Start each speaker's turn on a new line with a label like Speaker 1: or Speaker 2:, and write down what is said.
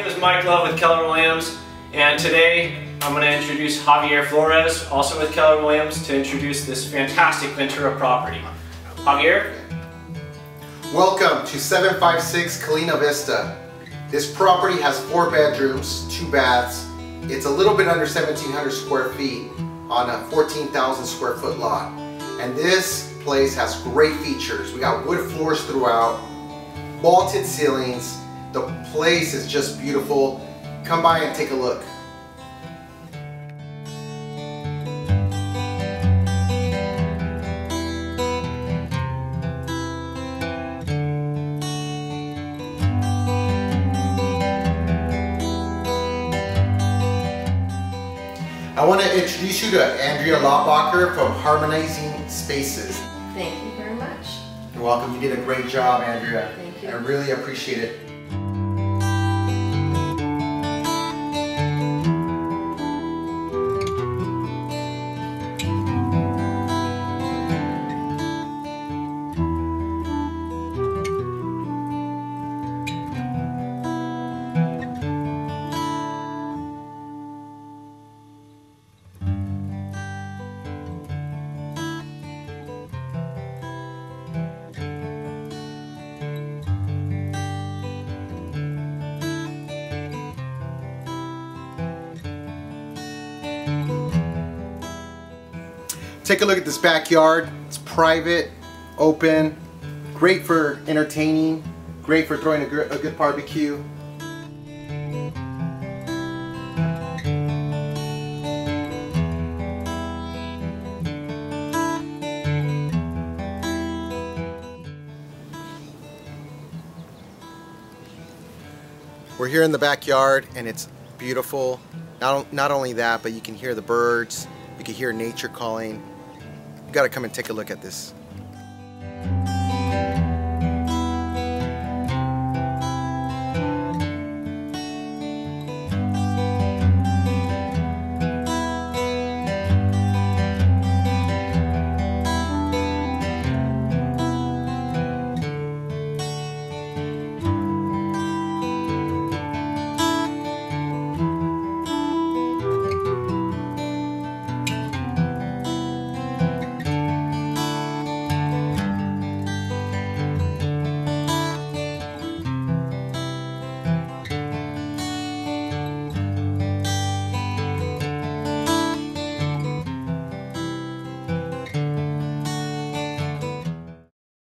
Speaker 1: name is Mike Love with Keller Williams, and today I'm going to introduce Javier Flores, also with Keller Williams, to introduce this fantastic Ventura property. Javier?
Speaker 2: Welcome to 756 Colina Vista. This property has 4 bedrooms, 2 baths. It's a little bit under 1,700 square feet on a 14,000 square foot lot. And this place has great features. We got wood floors throughout, vaulted ceilings. The place is just beautiful. Come by and take a look. I want to introduce you to Andrea Laubacher from Harmonizing Spaces.
Speaker 3: Thank you very much.
Speaker 2: You're welcome. You did a great job, Andrea.
Speaker 3: Thank you.
Speaker 2: I really appreciate it. Take a look at this backyard. It's private, open, great for entertaining, great for throwing a good barbecue. We're here in the backyard and it's beautiful. Not only that, but you can hear the birds, you can hear nature calling. You gotta come and take a look at this.